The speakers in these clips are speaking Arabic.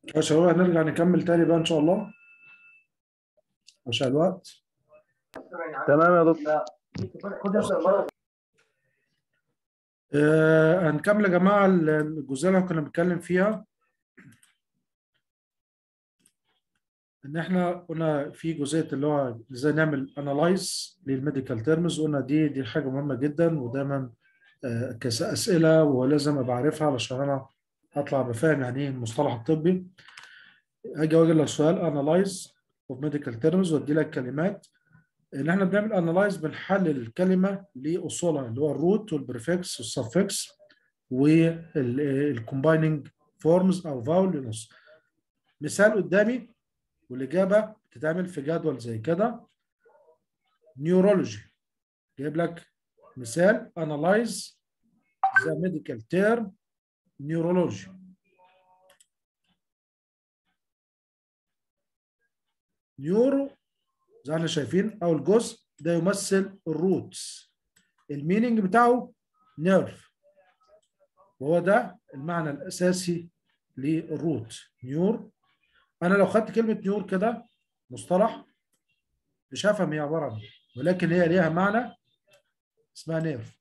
يا شباب هنرجع نكمل تاني بقى إن شاء الله عشان الوقت. تمام يا دكتور. هنكمل يا جماعة الجزئية اللي كنا بنتكلم فيها، إن إحنا قلنا في جزئية اللي هو إزاي نعمل أنالايز للميديكال تيرمز. قلنا دي حاجة مهمة جدا، ودايما كأسئلة ولازم أبقى عارفها علشان أنا أطلع بفهم يعني إيه المصطلح الطبي. أجي أوجه لك سؤال أنالايز أوف ميديكال تيرمز وأدي لك كلمات. ان احنا بنعمل انالايز، بنحلل الكلمه لاصولها اللي هو الروت والبريفكس والسفكس والكومبايننج فورمز او فاول لنص. مثال قدامي والاجابه بتتعمل في جدول زي كده. نيورولوجي جايب لك مثال انالايز ذا ميديكال تيرم نيورولوجي. نيورو زي ما احنا شايفين اول جزء ده يمثل الروتس، الميننج بتاعه نيرف، وهو ده المعنى الاساسي للروت نيور. انا لو خدت كلمه نيور كده مصطلح مش هفهم هي عباره عن ايه، ولكن هي ليها معنى اسمها نيرف.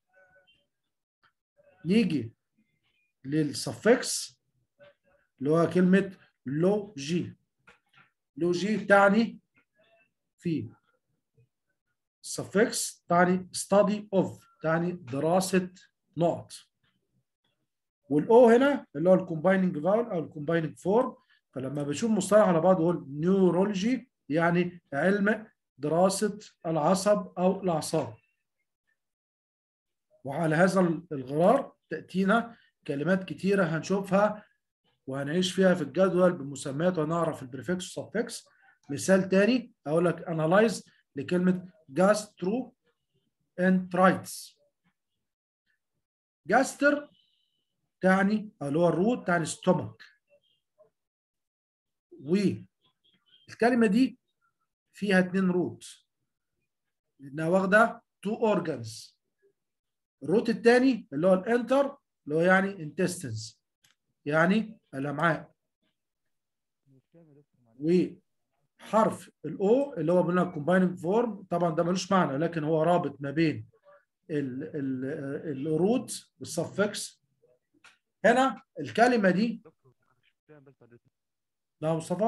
نيجي للسفكس اللي هو كلمه لوجي. لوجي تعني في، السفكس تعني study of، تعني دراسه نقط، والاو هنا اللي هو الكومبايننج فاول او الكومبايننج فورم. فلما بشوف مصطلح على بعض اقول نيورولوجي يعني علم دراسه العصب او الاعصاب. وعلى هذا الغرار تاتينا كلمات كتيره هنشوفها وهنعيش فيها في الجدول بمسميات ونعرف البريفكس والسفكس. مثال تاني اقول لك انالايز لكلمه جاسترو انترايتس. جاستر تعني اللي هو الروت تعني ستومك، والكلمه دي فيها اتنين روت لانها واخده تو اورجانز. الروت الثاني اللي هو الانتر اللي هو يعني انتستنز يعني الامعاء، وحرف الاو اللي هو بنقول كومبايننج فورم. طبعا ده ملوش معنى لكن هو رابط ما بين الروت والسفكس. هنا الكلمه دي دكتور انا مش فاهم بس بعد إذنك. ده مصطفى.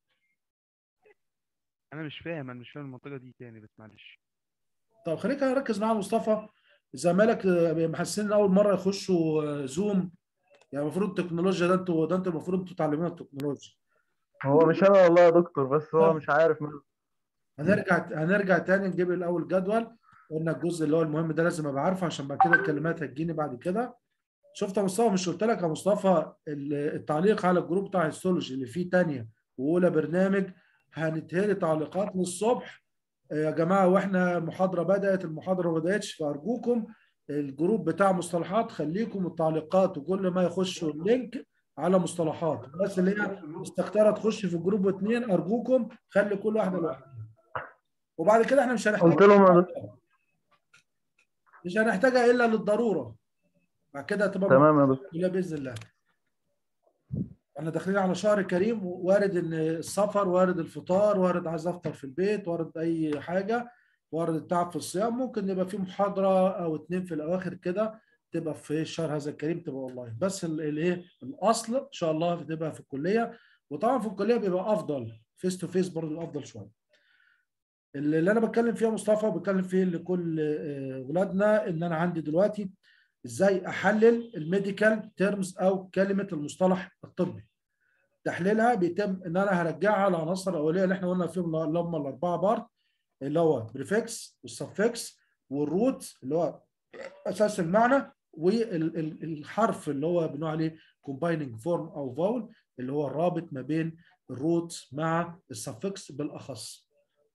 انا مش فاهم المنطقه دي تاني بس معلش. طب خليك نركز مع مصطفى. زمالك محسنين اول مره يخشوا زوم، يعني المفروض التكنولوجيا ده انتوا المفروض انتوا تعلمونا التكنولوجيا. هو مش انا والله يا دكتور، بس هو طب مش عارف ماله. هنرجع تاني نجيب الاول جدول. قلنا الجزء اللي هو المهم ده لازم ابقى عارفه عشان بعد كده الكلمات هتجيني بعد كده. شفت يا مصطفى؟ مش قلت لك يا مصطفى التعليق على الجروب بتاع هيستولوجي اللي فيه تانية واولى برنامج هنتهري تعليقات للصبح يا جماعه، واحنا المحاضره بدات المحاضره ما بداتش، فارجوكم الجروب بتاع مصطلحات خليكم التعليقات وكل ما يخشوا اللينك على مصطلحات. الناس اللي هي مستكتره تخش في جروب واثنين ارجوكم خلي كل واحده لوحدها، وبعد كده احنا قلت لهم يا دكتور. مش هنحتاجها الا للضروره، بعد كده هتبقى تمام يا دكتور. مقبوله باذن الله. احنا داخلين على شهر كريم، وارد ان السفر، وارد الفطار، وارد عايز افطر في البيت، وارد اي حاجه، وارد التعب في الصيام. ممكن يبقى في محاضره او اتنين في الاواخر كده تبقى في الشهر هذا الكريم تبقى والله. بس الايه الاصل ان شاء الله بتبقى في الكليه، وطبعا في الكليه بيبقى افضل فيس تو فيس برضه افضل شويه. اللي انا بتكلم فيه يا مصطفى وبتكلم فيه لكل ولادنا ان انا عندي دلوقتي ازاي احلل الميديكال تيرمز او كلمه المصطلح الطبي. تحليلها بيتم ان انا هرجعها للعناصر الاوليه اللي احنا قلنا فيهم اللي هم الاربعه بارت، اللي هو بريفكس والسفكس والروت اللي هو اساس المعنى، والحرف اللي هو بنقول عليه كومبايننج فورم او فاول اللي هو الرابط ما بين الروت مع السفكس بالاخص.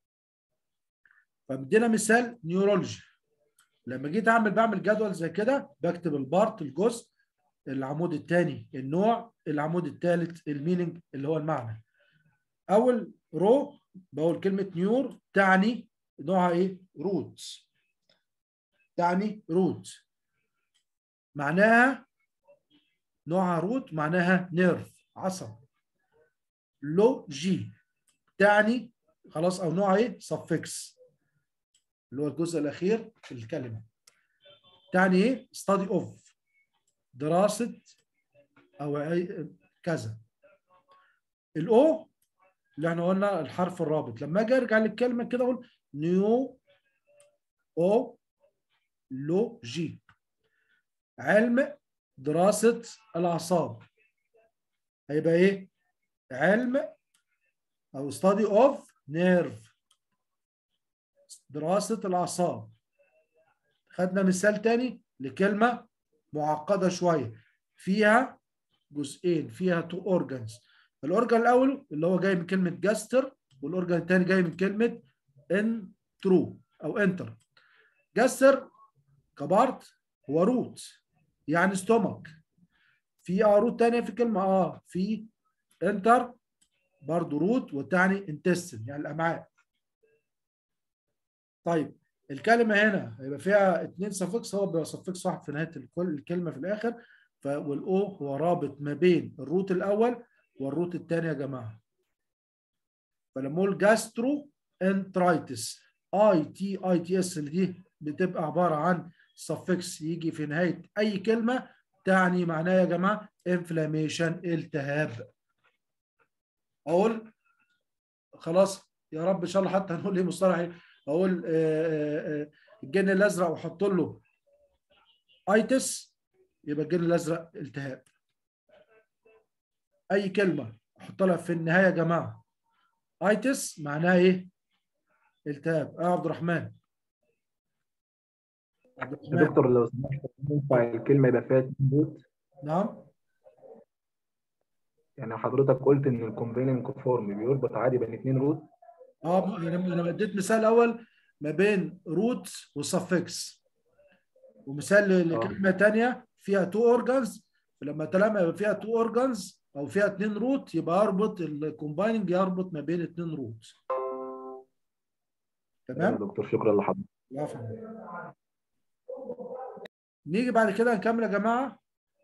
فمدينا مثال نيورولوجي. لما جيت بعمل جدول زي كده بكتب البارت الجزء، العمود الثاني النوع، العمود الثالث الميننج اللي هو المعنى. اول رو بقول كلمه نيور تعني نوعها ايه؟ روت، تعني روت معناها نوعها روت معناها نيرف عصب. لوجي تعني خلاص، او نوع ايه؟ suffix اللي هو الجزء الاخير في الكلمه. تعني ايه؟ study of، دراسه او كذا. الاو اللي احنا قلنا الحرف الرابط، لما اجي ارجع للكلمه كده اقول نيو او لو جي، علم دراسه الاعصاب، هيبقى ايه؟ علم او study of nerve، دراسه الاعصاب. خدنا مثال تاني لكلمه معقده شويه فيها جزئين، فيها تو اورجانز. الاورجان الاول اللي هو جاي من كلمه جاستر، والاورجان الثاني جاي من كلمه انترو او انتر. جاستر كبارت هو روت يعني ستومك، في روت ثانيه في كلمه في انتر برضه روت وتعني انتستين يعني الامعاء. طيب الكلمه هنا هيبقى فيها 2 سفكس، هو بيبقى سفكس واحد في نهايه الكلمه في الاخر، والاو هو رابط ما بين الروت الاول والروت الثاني يا جماعه. فلما اقول جاسترو انترايتس، اي تي اس اللي دي بتبقى عباره عن سفكس يجي في نهايه اي كلمه، تعني معناه يا جماعه انفلاميشن، التهاب. اقول خلاص يا رب ان شاء الله حتى هنقول ايه مصطلح ايه، اقول الجن الازرق واحط له ايتس، يبقى الجن الازرق التهاب. اي كلمه احط لها في النهايه يا جماعه ايتس معناها ايه؟ التهاب. عبد الرحمن. عبد يا الرحمن. دكتور لو سمحت، ينفع الكلمة يبقى فيها 2 روت؟ نعم. يعني حضرتك قلت إن الكومبيننج فورم بيربط عادي بين 2 روت. انا اديت مثال اول ما بين روت وسفكس، ومثال لكلمه ثانيه فيها تو اورجانز، فلما طالما يبقى فيها تو اورجانز او فيها 2 روت يبقى اربط الكومبايننج، يربط ما بين 2 روت. تمام يا تمام. دكتور، شكرا لحضرتك. عفوا. نيجي بعد كده نكمل يا جماعه.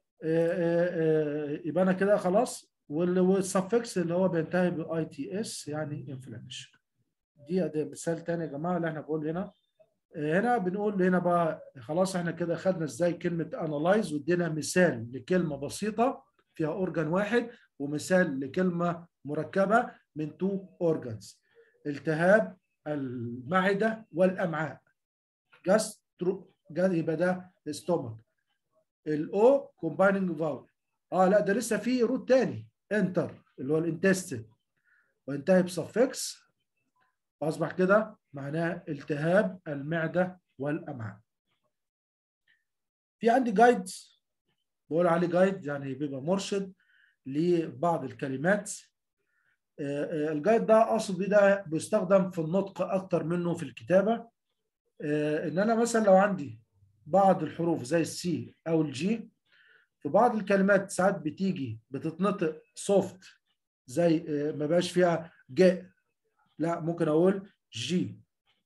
يبقى انا كده خلاص، والسفكس اللي هو بينتهي باي تي اس يعني انفلاميشن. دي مثال تاني يا جماعه اللي احنا بنقول هنا. هنا بنقول هنا بقى خلاص احنا كده خدنا ازاي كلمه انالايز، وادينا مثال لكلمه بسيطه فيها اورجان واحد، ومثال لكلمه مركبه من تو اورجانز. التهاب المعده والامعاء، جاسترو يبقى ده ستومك. الاو كومبايننج فاول، لا ده لسه في روت تاني انتر اللي هو الانتستين، وانتهي بسفكس، اصبح كده معناه التهاب المعده والامعاء. في عندي جايد، بقول عليه جايد يعني بيبقى مرشد لبعض الكلمات. الجايد ده اقصد بيه ده بيستخدم في النطق اكتر منه في الكتابه. ان انا مثلا لو عندي بعض الحروف زي السي او الجي، في بعض الكلمات ساعات بتيجي بتتنطق سوفت، زي ما بقاش فيها ج، لا ممكن اقول جي.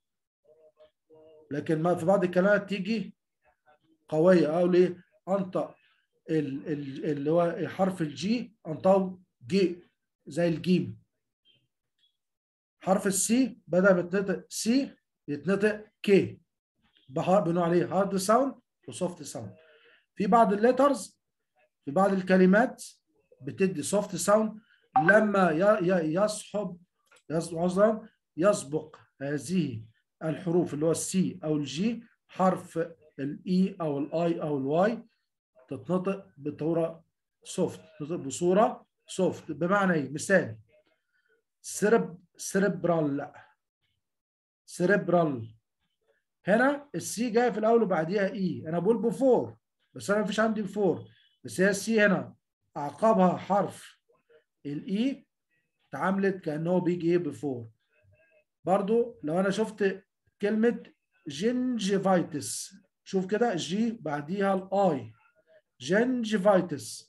لكن ما في بعض الكلمات تيجي قويه، اقول ايه؟ انطق اللي هو حرف الجي انطقه جي زي الجيم. حرف السي بدل ما يتنطق سي يتنطق كي، بنقول عليه هارد ساوند وسوفت ساوند. في بعض الليترز في بعض الكلمات بتدي سوفت ساوند لما يسبق هذه الحروف اللي هو السي او الجي حرف الاي او الاي او الواي، تتنطق بصوره سوفت، تتنطق بصوره سوفت. بمعنى ايه؟ مثال سيريبرال. هنا السي جايه في الاول وبعديها اي، انا بقول بفور بس انا مفيش عندي بفور، بس هي السي هنا اعقبها حرف الاي، اتعاملت كانه بيجي ايه بفور. برضو لو انا شفت كلمه جنجيفايتس، شوف كده جي بعديها الاي، جنجيفايتس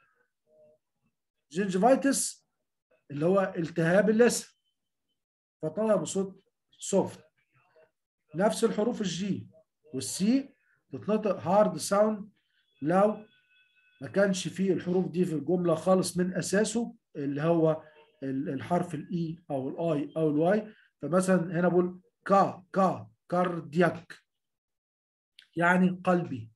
اللي هو التهاب اللثه، فطلع بصوت سوفت. نفس الحروف الجي والسي تتنطق هارد ساوند لو ما كانش فيه الحروف دي في الجمله خالص من اساسه، اللي هو الحرف الاي او الاي او الواي. فمثلا هنا بقول كاردياك يعني قلبي.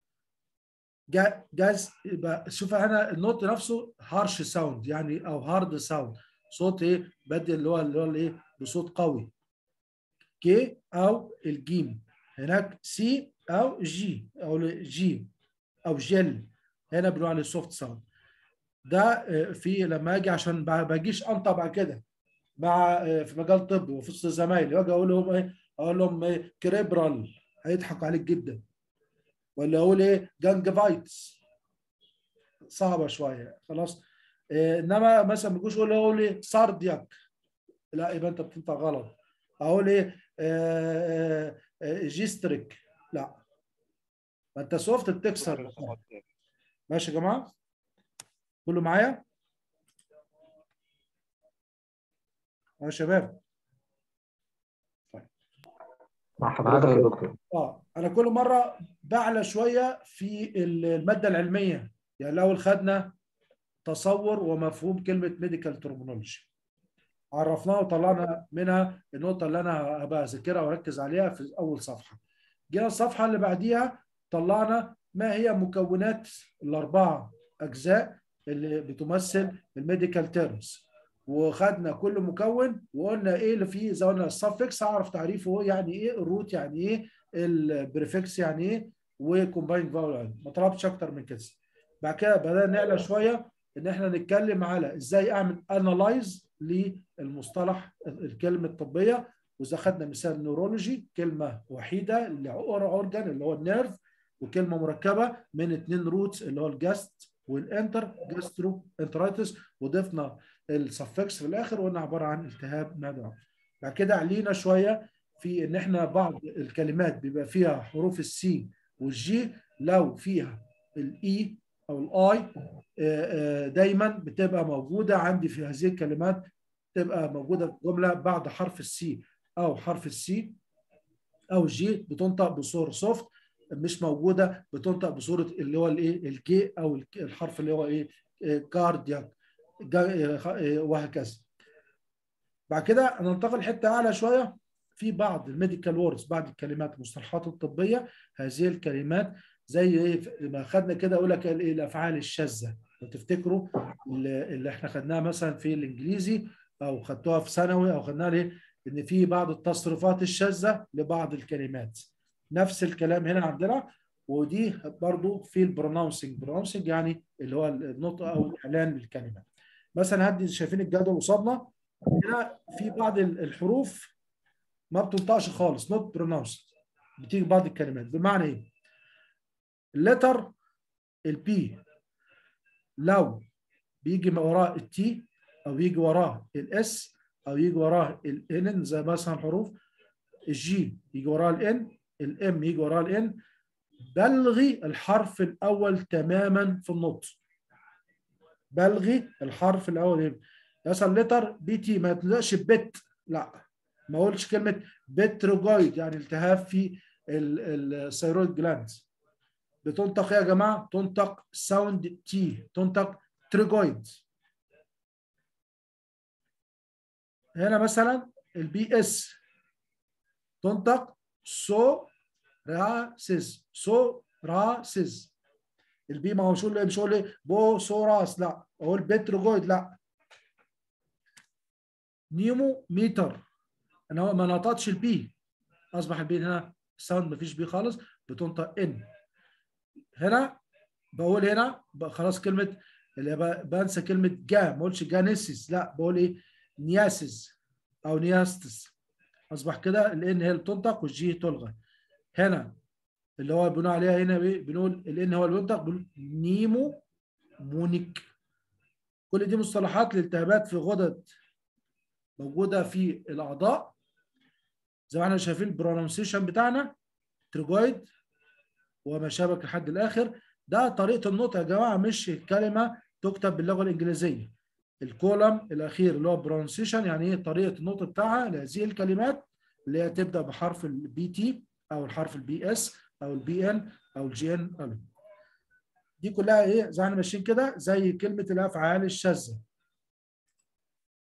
جاز يبقى شوف هنا النوت نفسه هارش ساوند يعني او هارد ساوند، صوت ايه بدي اللي هو الايه بصوت قوي. كي او الجيم، هناك سي او جي او جي او جل، هنا بنقول عليه سوفت ساوند. ده في لما اجي عشان ما باجيش انطق بعد كده مع في مجال طبي وفي وسط زمايلي واجي اقول لهم ايه، اقول لهم ايه كريبرال، هيضحكوا عليك جدا. ولا اقول ايه جانج فايتس، صعبه شويه خلاص. انما مثلا ما تجوش اقول ايه ساردياك، لا يبقى انت بتنطق غلط. اقول ايه جيستريك، لا ما انت سوفت بتكسر. ماشي يا جماعه كله معايا يا شباب؟ مع حضرتك يا دكتور. انا كل مره بعلى شويه في الماده العلميه. يعني الاول خدنا تصور ومفهوم كلمه ميديكال ترمينولوجي، عرفناها وطلعنا منها النقطه اللي انا هبقى اذاكرها واركز عليها في اول صفحه. جينا الصفحه اللي بعديها طلعنا ما هي مكونات الاربعه اجزاء اللي بتمثل الميديكال تيرمز، وخدنا كل مكون وقلنا ايه اللي فيه. زي قلنا السفكس اعرف تعريفه يعني ايه، الروت يعني ايه، البريفكس يعني ايه، وكومبايند فاول. ما طلبتش اكتر من كده. بعد كده بدأنا نعلى شويه ان احنا نتكلم على ازاي اعمل انالايز للمصطلح الكلمه الطبيه. واذا خدنا مثال نورولوجي كلمه وحيده اللي اورجان اللي هو النيرف، وكلمه مركبه من 2 روتس اللي هو الجاست والانتر جاسترو انترايتس، وضفنا السفكس في الاخر وقلنا عباره عن التهاب معده. بعد كده علينا شويه في ان احنا بعض الكلمات بيبقى فيها حروف السي والجي، لو فيها الاي او الاي دايما بتبقى موجوده عندي في هذه الكلمات، تبقى موجوده في جمله بعد حرف السي او حرف السي او الجي بتنطق بصوره سوفت، مش موجوده بتنطق بصوره اللي هو الايه الجي او الحرف اللي هو ايه كاردياك وهكذا. بعد كده ننتقل حته اعلى شويه في بعض الميديكال ووردز، بعض الكلمات المصطلحات الطبيه. هذه الكلمات زي ايه ما خدنا كده اقول لك ايه الافعال الشاذه، لو تفتكروا اللي احنا خدناها مثلا في الانجليزي او خدتوها في ثانوي او خدناها ليه، ان في بعض التصريفات الشاذه لبعض الكلمات. نفس الكلام هنا عندنا، ودي برضو في البرونونسنج يعني اللي هو النطق او الاعلان للكلمه. مثلا هدي شايفين الجدول قصادنا هنا، في بعض الحروف ما بتنطقش خالص not pronounced، بتيجي بعض الكلمات. بمعنى ايه؟ اللتر البي لو بيجي وراه التي او يجي وراه الاس او يجي وراه الان، زي مثلا حروف الجي يجي وراه الان، الام يجي وراه الان، بلغي الحرف الاول تماما في النطق. بلغي الحرف الاول. مثلا لتر بي تي ما تنطقش بت، لا ما اقولش كلمه بتروجويد يعني التهاب في الثيرويد جلاند. بتنطق ايه يا جماعه؟ تنطق ساوند تي، تنطق تروجويد. هنا مثلا البي اس تنطق سو راسز، سو راسز. البي ما هو مش هقول بو سو راس، لا اقول بتروجويد لا. نيمو ميتر انا ما نطقتش البي، اصبح البي هنا الساوند مفيش بي خالص، بتنطق ان. هنا بقول هنا خلاص كلمه اللي بنسى كلمه جا، ما اقولش جانيسيس، لا بقول ايه نياسيس او نياستس. اصبح كده الان هي اللي بتنطق والجي تلغى. هنا اللي هو بنقول عليها هنا بنقول الان هو اللي بينطق، بنقول نيمو مونيك. كل دي مصطلحات للالتهابات في غدد موجوده في الاعضاء. زي ما احنا شايفين البرونسيشن بتاعنا تروجويد وما شابك لحد الاخر. ده طريقه النطق يا جماعه، مش الكلمه تكتب باللغه الانجليزيه. الكولم الاخير اللي هو برونسيشن يعني ايه طريقه النطق بتاعها لهذه الكلمات اللي هي تبدا بحرف البي تي او الحرف البي اس او البي ان او الجي ان. دي كلها ايه زي ما احنا ماشيين كده زي كلمه الافعال الشاذه.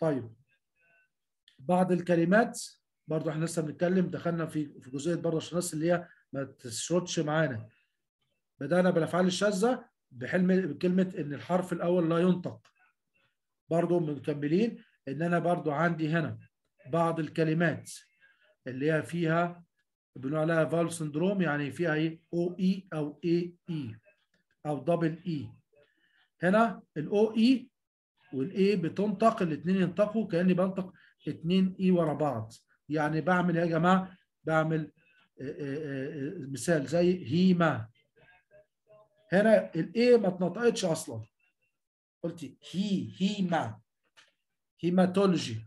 طيب بعض الكلمات برضو احنا لسه بنتكلم، دخلنا في جزئيه برضه عشان الناس اللي هي ما تشردش معانا. بدأنا بالافعال الشاذه بكلمه ان الحرف الاول لا ينطق. برضو مكملين ان انا برضو عندي هنا بعض الكلمات اللي هي فيها بنقول عليها فال سندروم، يعني فيها ايه او اي او اي اي او دبل اي. هنا الاو اي والاي بتنطق، الاثنين ينطقوا كاني بنطق 2 اي ورا بعض. يعني بعمل ايه يا جماعه؟ بعمل مثال زي هيما. هنا الاي ما اتنطقتش اصلا، قلت هيما، هيماتولوجي.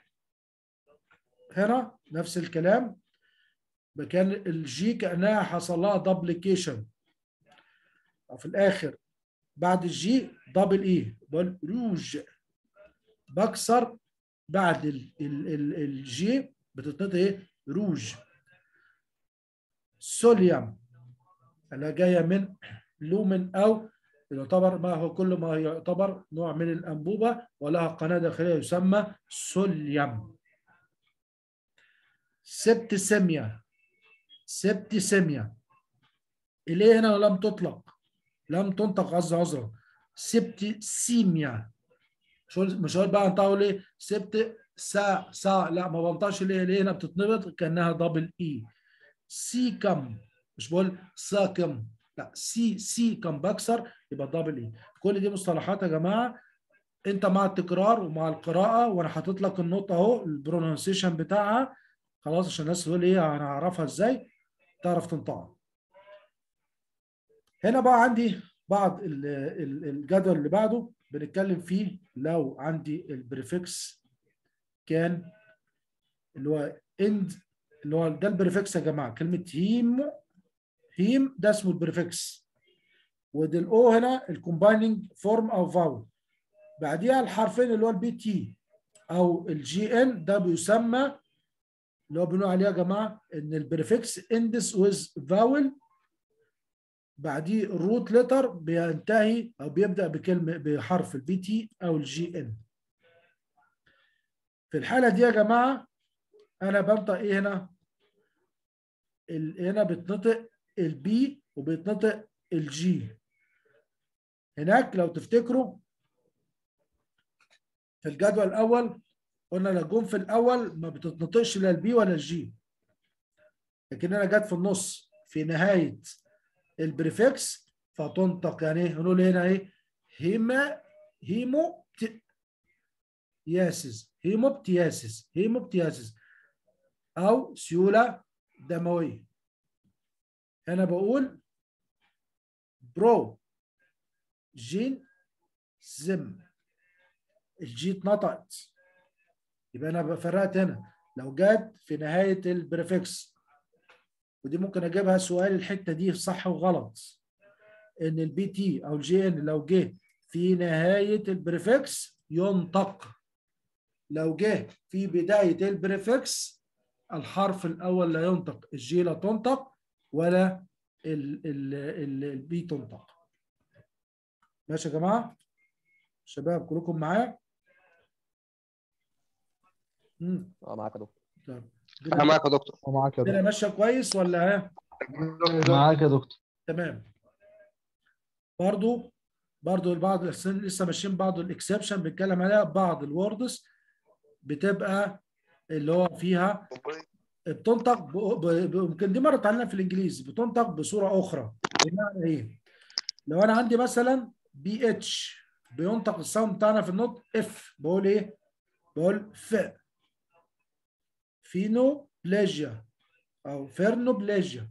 هنا نفس الكلام، كان الجي كانها حصل لها دبليكيشن، في الاخر بعد الجي دبل اي، بقول روج. بكسر بعد الجي بتتنطق ايه؟ روج. سوليوم اللي جايه من لومن، او يعتبر ما هو كل ما يعتبر نوع من الانبوبه ولها قناه داخليه يسمى سوليوم. سبتسيميا، سبتسيميا اللي هنا لم تطلق، لم تنطق، عذرا. سبتسيميا، مش هقول بقى انطقوا ليه سبت سا، لا ما بنطقش ليه هنا بتتنبط كانها دبل اي. سيكم، مش بقول ساكم، لا سيكم بكسر يبقى دبل اي. كل دي مصطلحات يا جماعه انت مع التكرار ومع القراءه، وانا حاطط لك النقطه اهو البرونونسيشن بتاعها خلاص، عشان الناس تقول ايه انا هعرفها ازاي تعرف تنطقها. هنا بقى عندي بعض الجدول اللي بعده بنتكلم فيه. لو عندي البريفكس كان اللي هو اند، اللي هو ده البريفكس يا جماعه، كلمه هيم ده اسمه البريفكس، وده الاو هنا الكومبايننج فورم او فاول، بعديها الحرفين اللي هو البي تي او الجي ان، ده بيسمى اللي هو بنقول عليه يا جماعه ان البريفكس اندس ويز فاول، بعديه الروت لتر بينتهي او بيبدا بكلمه بحرف البي تي او الجي ان. في الحاله دي يا جماعه انا بنطق ايه هنا؟ هنا بتنطق البي وبيتنطق الجي. هناك لو تفتكروا في الجدول الاول قلنا الجون في الاول ما بتتنطقش لا البي ولا الجي، لكن انا جت في النص في نهايه البريفكس فتنطق. يعني ايه؟ نقول هنا ايه؟ هيموبتياسيس، هيموبتياسيس، هيموبتياسيس او سيوله دمويه. انا بقول برو جين زم، الجي اتنطقت، يبقى انا فرقت هنا لو جت في نهايه البريفكس، ودي ممكن اجيبها سؤال الحته دي صح وغلط، ان البي تي او الجي ان لو جه في نهايه البريفكس ينطق، لو جه في بدايه البريفكس الحرف الاول لا ينطق، الجي لا تنطق ولا البي تنطق. ماشي يا جماعه؟ شباب كلكم معايا؟ معاك يا دكتور. طيب انا معاك يا دكتور. معاك يا الدنيا دكتور. ماشيه كويس ولا ها؟ معاك يا دكتور. تمام. برضو البعض لسه ماشيين بعض الاكسبشن بنتكلم عليها. بعض الوردز بتبقى اللي هو فيها بتنطق يمكن دي مرت علينا في الانجليزي، بتنطق بصوره اخرى. بمعنى ايه؟ لو انا عندي مثلا بي اتش بينطق الساوند بتاعنا في النطق اف، بقول ايه؟ بقول ف. فينوبلاجيا او فيرنوبلاجيا.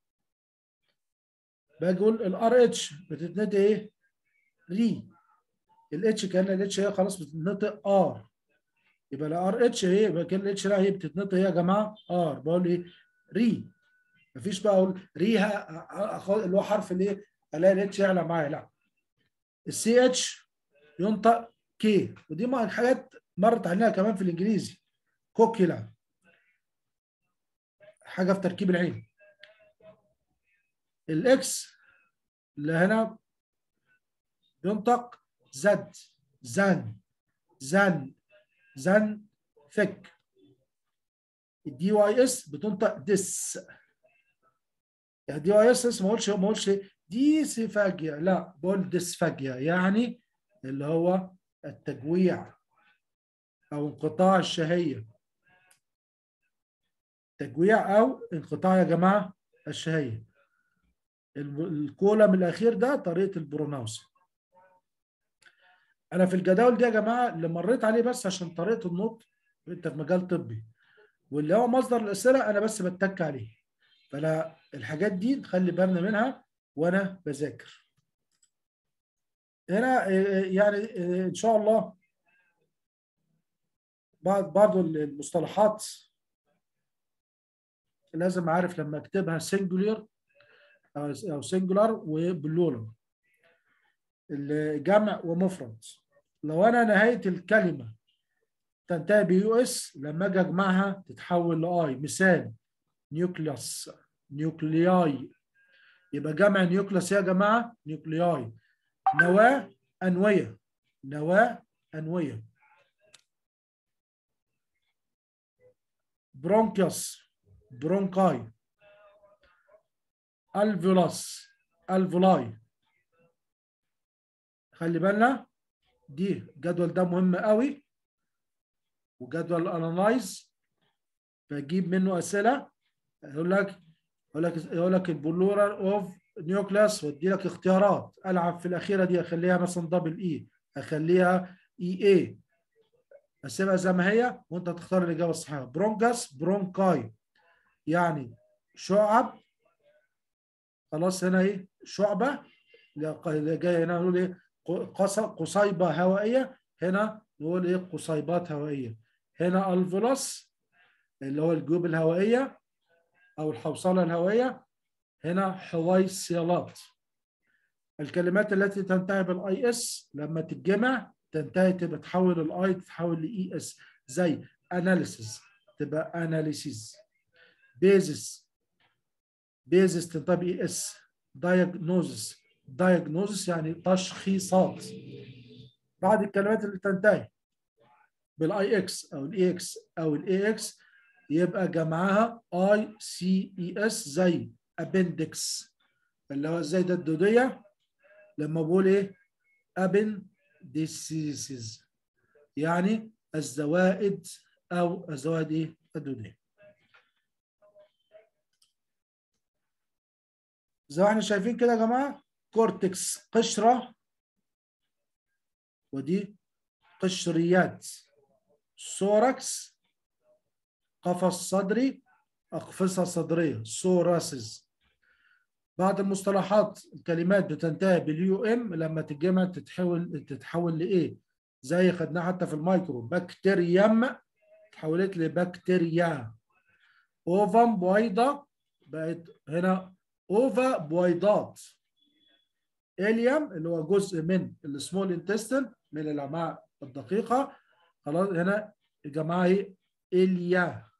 باجي اقول الار اتش بتتنطق ايه؟ ري. الاتش كان الاتش هي خلاص بتتنطق ار، يبقى الار اتش ايه؟ يبقى كان الاتش لا هي بتتنطق ايه يا جماعه؟ ار. بقول ايه؟ ري. مفيش بقى اقول ريها اللي هو حرف الايه؟ الاقي الاتش يعلى معايا، لا. السي اتش ينطق كي، ودي ما الحاجات مرت علينا كمان في الانجليزي. كوكيلا، حاجه في تركيب العين. الاكس اللي هنا ينطق زد، زن، زن. than thick. الدي واي اس بتنطق ديس. يعني دي واي اس ما اقولش ديسفاجيا، لا بقول ديسفاجيا، يعني اللي هو التجويع او انقطاع الشهيه. تجويع او انقطاع يا جماعه الشهيه. الكولم الاخير ده طريقه البروناوس. انا في الجداول دي يا جماعه اللي مريت عليه بس عشان طريقه النطق، انت في مجال طبي واللي هو مصدر الاسئله انا بس بتك عليه. فانا الحاجات دي نخلي بالنا منها وانا بذاكر. هنا يعني ان شاء الله بعض المصطلحات لازم اعرف لما اكتبها سنجولير او سنجولار وبلولر، الجمع ومفرد. لو انا نهايه الكلمه تنتهي بيو اس، لما اجي اجمعها تتحول لاي. مثال نيوكليوس، نيوكلياي، يبقى جمع نيوكليوس يا جماعه نيوكلياي. نواه، انويه، نواه، انويه. برونكيوس، برونكاي. الفيولاس، الفولاي. خلي بالنا دي الجدول ده مهم قوي، وجدول الانالايز بجيب منه اسئله. يقول لك البلورال اوف نيوكلاس، وادي لك اختيارات. العب في الاخيره دي، اخليها مثلا دبل اي، اخليها اي اي، اسيبها زي ما هي وانت تختار الاجابه الصحيحه. برونكاس، برونكاي، يعني شعب. خلاص هنا ايه شعبه اللي جايه هنا نقول ايه قصيبه هوائيه، هنا نقول ايه قصيبات هوائيه. هنا الفيولوس اللي هو الجيوب الهوائيه او الحوصله الهوائيه، هنا حويصلات. الكلمات التي تنتهي بالاي اس لما تتجمع تنتهي تبقى تحول الاي تتحول لاي اس، زي اناليسيس تبقى اناليسيس. بيزس، بيزس تنتهي باي اس. دايجنوزس، دايجنوزس يعني تشخيصات. بعد الكلمات اللي تنتهي بالاي اكس او الاي اكس او الاي اكس يبقى جمعها اي سي اي اس، زي ابندكس اللي هو زي ده الدوديه لما بقول ايه ابنديسيسز، يعني الزوائد او الزوائد ايه الدوديه. زي ما احنا شايفين كده يا جماعه، كورتكس قشره، ودي قشريات. سوركس قفص صدري، أقفصة صدرية، سوراسز. بعض المصطلحات الكلمات بتنتهي باليو ام لما تتجمع تتحول لايه؟ زي خدناها حتى في المايكرو، بكتيريم تحولت لبكتيريا. اوفم بويضة بقت هنا اوفا بويضات. اليم اللي هو جزء من السمول انتستين من الامعاء الدقيقة، خلاص هنا الجماعة ايه اليا.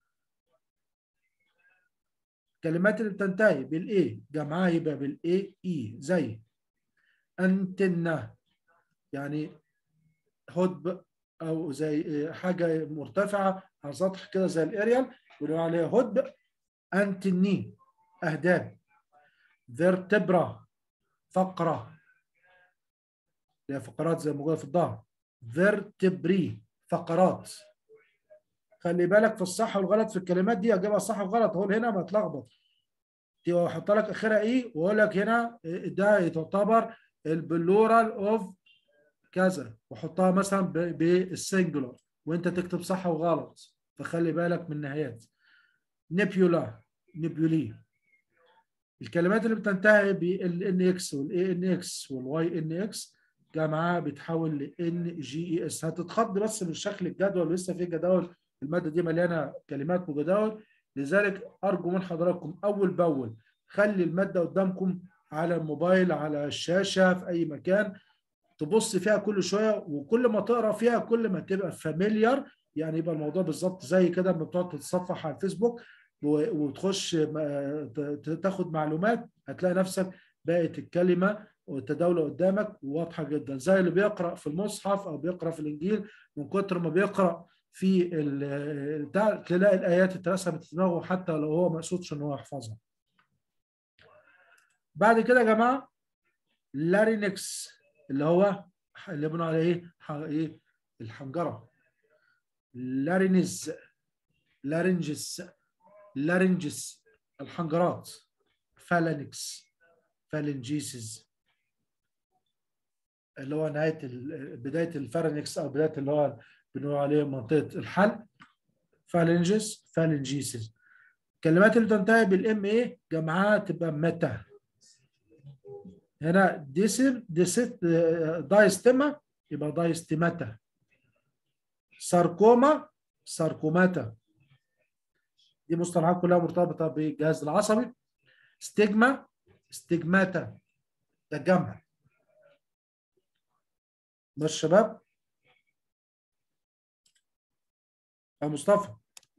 الكلمات اللي بتنتهي بالاي جمعها يبقى بالاي اي، زي انتنة يعني هدب او زي حاجه مرتفعه على سطح كده زي الاريال بنقول عليها هدب. انتني اهداب. فيرتبرا فقره، اللي هي فقرات زي ما موجوده في الظهر. فيرتبري فقرات. خلي بالك في الصح والغلط في الكلمات دي، اجيبها صح وغلط اقول هنا ما اتلخبط، احط لك اخرها ايه واقول لك هنا ده تعتبر البلورال اوف كذا، واحطها مثلا بالسنجولار وانت تكتب صح وغلط، فخلي بالك من النهايات. نيبيولا، نيبيولي. الكلمات اللي بتنتهي بالان اكس والاي ان اكس والواي ان اكس جمعها بتحول لان جي اي اس. هتتخض بس من شكل الجدول، لسه في جداول الماده دي مليانه كلمات وجداول، لذلك ارجو من حضراتكم اول باول خلي الماده قدامكم على الموبايل، على الشاشه، في اي مكان تبص فيها كل شويه، وكل ما تقرا فيها كل ما تبقى فاميليار، يعني يبقى الموضوع بالظبط زي كده لما بتقعد تتصفح على الفيسبوك وتخش تاخد معلومات، هتلاقي نفسك بقت الكلمه والتداولة قدامك واضحة جدا، زي اللي بيقرأ في المصحف أو بيقرأ في الإنجيل، من كتر ما بيقرأ في تلاقي الآيات اترسمت في دماغه حتى لو هو ما قصدش إن هو يحفظها. بعد كده يا جماعة لارينكس اللي هو اللي بنقول عليه إيه؟ الحنجرة. لارينز، لارنجس الحنجرات. فالانكس، فالنجيسز اللي هو نهايه بدايه الفارنكس او بدايه اللي هو بنقول عليه منطقه الحلق. فالنجس، فالنجيسز. الكلمات اللي تنتهي بالام ايه جمعها تبقى متى. هنا دايستما يبقى دايستماتا. ساركوما، ساركوماتا. دي مصطلحات كلها مرتبطه بالجهاز العصبي. ستيجما، ستيجماتا، ده الجمع. ماشي يا شباب؟ يا مصطفى.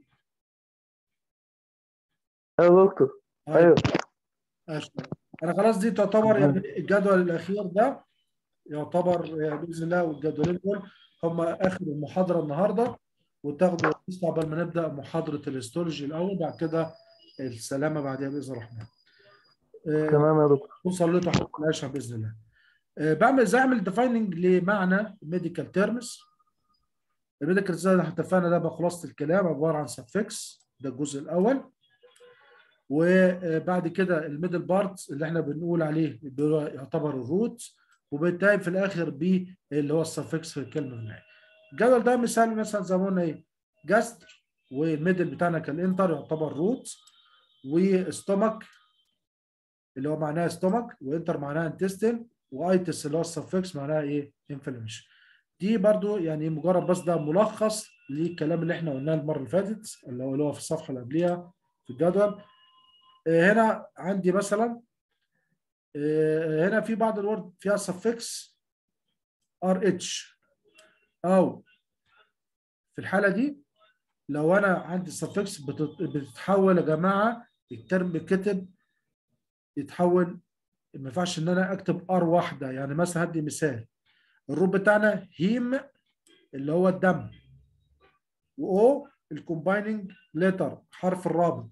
ايوه يا دكتور. ايوه. ماشي. انا خلاص دي تعتبر يعني الجدول الاخير ده يعتبر باذن الله، والجدولين دول هم اخر المحاضره النهارده، وتاخدوا لسه قبل ما نبدا محاضره الهيستولوجي الاول، بعد كده السلامه بعدها باذن الرحمن. تمام يا دكتور. توصل لتحقيق الاشعه باذن الله. بعمل ازاي اعمل ديفايننج لمعنى ميديكال تيرمز. الميديكال زي ما اتفقنا ده بخلاصه الكلام عباره عن سفكس، ده الجزء الاول. وبعد كده الميدل بارت اللي احنا بنقول عليه يعتبر الروت، وبينتهي في الاخر ب اللي هو السفكس في الكلمه النهائيه. الجدول ده مثال مثلا زي ما قلنا ايه، جاستر، والميدل بتاعنا كالانتر يعتبر روت، وستومك اللي هو معناها ستومك، وانتر معناها انتستين، وايتس اللي هو السفكس معناها ايه، انفلاميشن. دي برضو يعني مجرد بس ده ملخص للكلام اللي احنا قلناه المره اللي فاتت اللي هو في الصفحه اللي قبليها في الجدول. هنا عندي مثلا هنا في بعض الورد فيها سفكس ار اتش، او في الحاله دي لو انا عندي سفكس بتتحول يا جماعه، الترم بيتكتب يتحول، ما ينفعش ان انا اكتب ار واحده. يعني مثلا هدي مثال، الروت بتاعنا هيم اللي هو الدم، واو الكومبايننج ليتر حرف الرابط.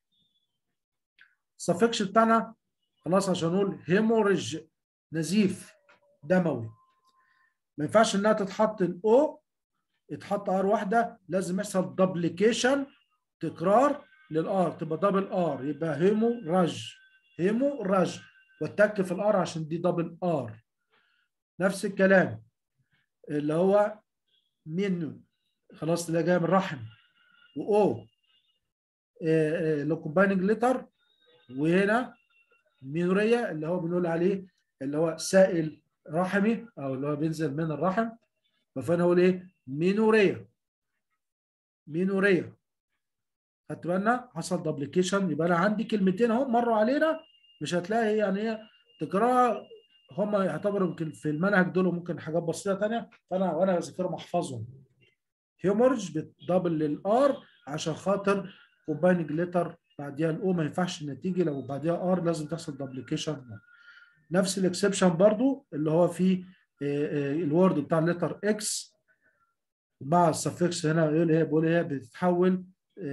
السفكس بتاعنا خلاص عشان نقول هيموريج نزيف دموي، ما ينفعش انها تتحط الاو يتحط ار واحده، لازم يحصل دبليكيشن تكرار للار، تبقى دبل ار، يبقى هيموراج، هيموراج، والتك في الار عشان دي دبل ار. نفس الكلام اللي هو منو خلاص اللي جاي من الرحم، واو اللي كومبايننج ليتر، وهنا مينوريا اللي هو بنقول عليه اللي هو سائل رحمي او اللي هو بينزل من الرحم، فانا اقول ايه مينوريا، مينوريا. خدت بالنا حصل دبليكيشن، يبقى انا عندي كلمتين اهو مروا علينا، مش هتلاقي يعني ايه تكرار، هم يعتبروا يمكن في المنهج دول ممكن حاجات بسيطه ثانيه، فانا وانا بذاكرهم احفظهم. هيمورج بتدبل للار عشان خاطر كومبايننج ليتر بعديها الاو ما ينفعش النتيجه، لو بعديها ار لازم تحصل دبليكيشن. نفس الاكسبشن برضو اللي هو في الوورد بتاع الليتر اكس مع السفكس هنا بيقول هي بتتحول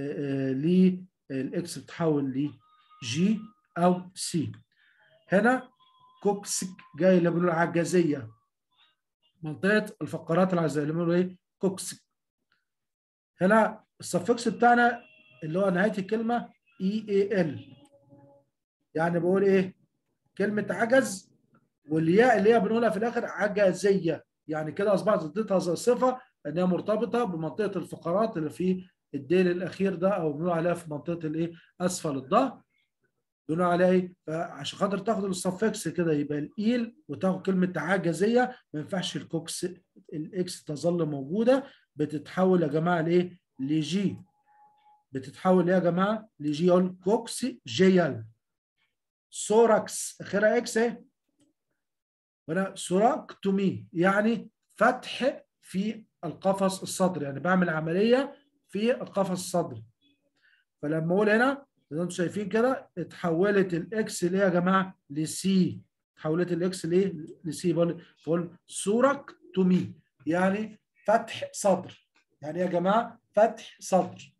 للاكس بتتحول لجي او سي. هنا كوكسيك جاي اللي بنقول عجزيه، منطقه الفقرات العجزيه اللي بنقول ايه كوكسيك. هنا السفكس بتاعنا اللي هو نهايه الكلمه اي اي ال، يعني بقول ايه كلمه عجز، والياء اللي هي بنقولها في الاخر عجزيه، يعني كده اصبحت اديتها صفه ان هي مرتبطه بمنطقه الفقرات اللي في الديل الاخير ده، او بنقول عليها في منطقه الايه اسفل الظهر، بنقول عليها ايه. فعشان خاطر تاخد السفكس كده يبقى الايل وتاخد كلمه عجزيه، ما ينفعش الكوكس الاكس تظل موجوده، بتتحول يا جماعه لايه لجي، بتتحول يا جماعه لجيول كوكس جيال. سوراكس اخرها اكس اهي، وانا سوراكتومي يعني فتح في القفص الصدري، يعني بعمل عمليه في القفص الصدري. فلما اقول هنا زي ما انتم شايفين كده اتحولت الاكس اللي هي يا جماعه لسي، حولت الاكس ليه؟ لسي. بقول صورك تو مي، يعني فتح صدر. يعني يا جماعه فتح صدر.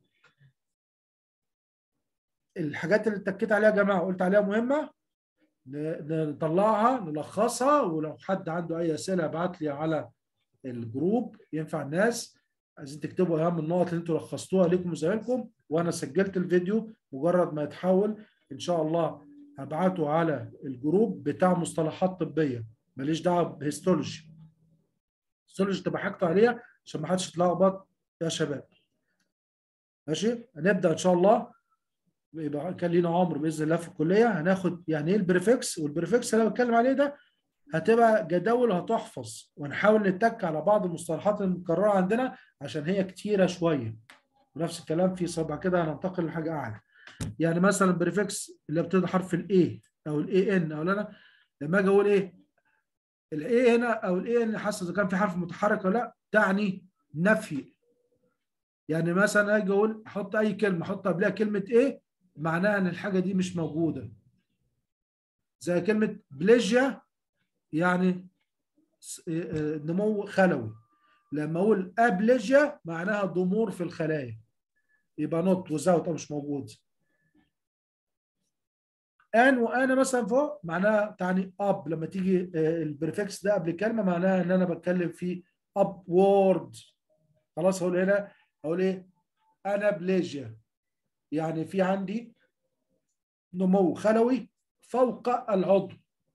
الحاجات اللي اتكيت عليها يا جماعه قلت عليها مهمه، نطلعها نلخصها، ولو حد عنده اي اسئله ابعت لي على الجروب ينفع الناس. عايزين تكتبوا اهم النقط اللي انتوا لخصتوها ليكم وزمايلكم، وانا سجلت الفيديو، مجرد ما يتحول ان شاء الله هبعته على الجروب بتاع مصطلحات طبيه، ماليش دعوه بهيستولوجي. هيستولوجي تبقى حاجته عليها عشان ما حدش يتلخبط يا شباب. ماشي، هنبدا ان شاء الله. يبقى كان لينا عمر باذن الله في الكليه هناخد يعني ايه البريفكس، والبريفكس اللي انا بتكلم عليه ده هتبقى جداول هتحفظ، ونحاول نتك على بعض المصطلحات المكرره عندنا عشان هي كتيره شويه. ونفس الكلام في صبع كده هننتقل لحاجه اعلى. يعني مثلا البريفكس اللي بتبدا حرف الاي او الاي ان، او انا لما اجي اقول ايه الاي هنا او الاي ان، حاسس اذا كان في حرف متحرك ولا لا، تعني نفي. يعني مثلا اجي اقول احط اي كلمه احط قبلها كلمه ايه، معناها ان الحاجه دي مش موجوده. زي كلمه بليجيا، يعني نمو خلوي. لما اقول ابليجيا معناها ضمور في الخلايا، يبقى نوت وزاوت او مش موجود. ان وانا مثلا فوق معناها تعني اب، لما تيجي البريفكس ده قبل كلمه معناها ان انا بتكلم في اب وورد. خلاص هقول هنا اقول ايه؟ انا بليجيا، يعني في عندي نمو خلوي فوق العضو.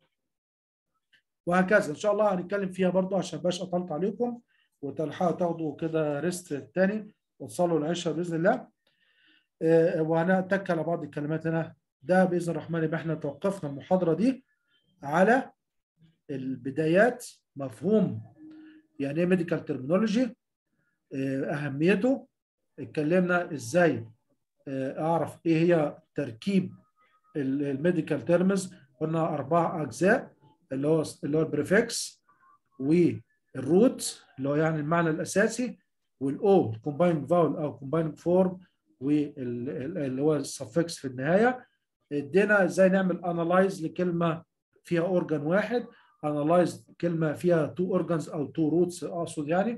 وهكذا ان شاء الله هنتكلم فيها برضو عشان مبقاش اطلت عليكم، وتلحقوا تاخدوا كده ريست تاني وتصلوا العشاء باذن الله. وهنتك على بعض الكلمات هنا. ده باذن الرحمن يبقى احنا توقفنا المحاضره دي على البدايات، مفهوم يعني ايه ميديكال ترمينولوجي، اهميته، اتكلمنا ازاي اعرف ايه هي تركيب الميديكال تيرمز. قلنا 4 اجزاء، اللي هو البريفكس، والروت اللي هو يعني المعنى الاساسي، والاو كومبايند فاول او كومبايند فورم، واللي هو السفكس في النهايه. ادينا ازاي نعمل انالايز لكلمه فيها اورجان واحد، انالايز كلمه فيها 2 اورجانز او 2 روتس اقصد يعني.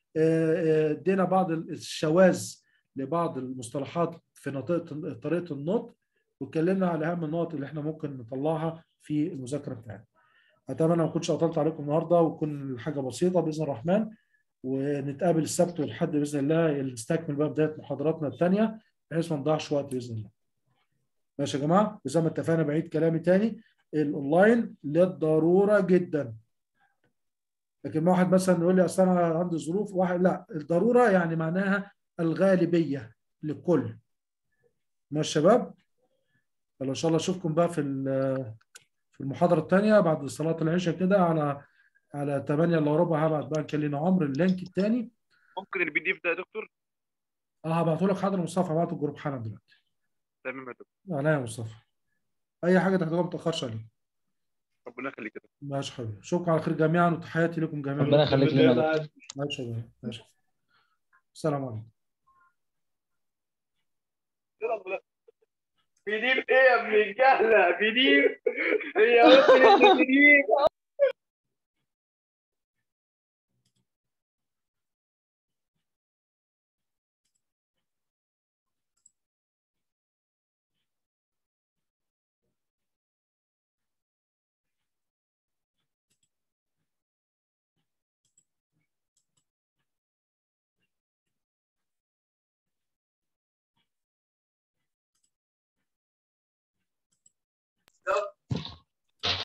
ادينا بعض الشواذ لبعض المصطلحات في طريقه النطق، واتكلمنا على اهم النقط اللي احنا ممكن نطلعها في المذاكره بتاعتنا. اتمنى ما اكونش اطلت عليكم النهارده، وتكون الحاجه بسيطه باذن الرحمن. ونتقابل السبت والحد باذن الله، نستكمل بقى بدايه محاضراتنا الثانيه بحيث ما نضيعش وقت باذن الله. ماشي يا جماعه، وزي ما اتفقنا بعيد كلامي تاني، الاونلاين للضروره جدا. لكن ما واحد مثلا يقول لي اصل انا عندي ظروف، واحد لا، الضروره يعني معناها الغالبيه للكل. ماشي يا شباب، يلا ان شاء الله اشوفكم بقى في المحاضره الثانيه بعد صلاه العشاء كده على 8 الا ربع. هبعت بقى كلنا عمر اللينك الثاني. ممكن البي دي اف ده يا دكتور؟ هبعته لك حاضر مصطفى، هبعته الجروب حالا دلوقتي. تمام يا دكتور. انا يا مصطفى اي حاجه تحتاجها ما تاخرش عليك. ربنا يخليك يا دكتور. ماشي حبيبي، اشوفكم على خير جميعا، وتحياتي لكم جميعا. ربنا يخليك لنا يا دكتور. ماشي يا جماعه، ماشي. السلام عليكم. بي دي اف ايه يا ابن الجهله؟ بي دي اف هي وصلت لبي دي اف.